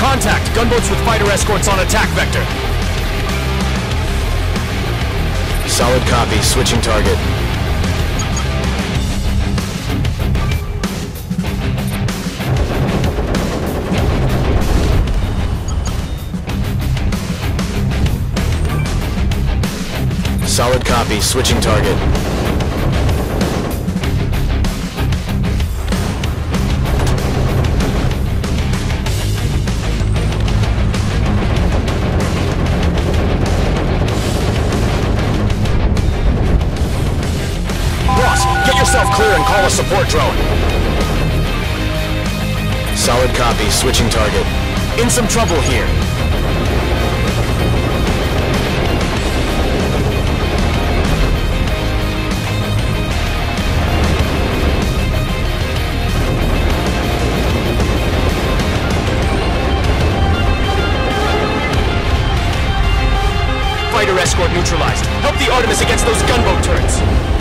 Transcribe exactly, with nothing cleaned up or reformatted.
Contact! Gunboats with fighter escorts on attack vector. Solid copy. Switching target. Solid copy. Switching target. Get yourself clear and call a support drone. Solid copy. Switching target. In some trouble here. Fighter escort neutralized. Help the Artemis against those gunboat turrets.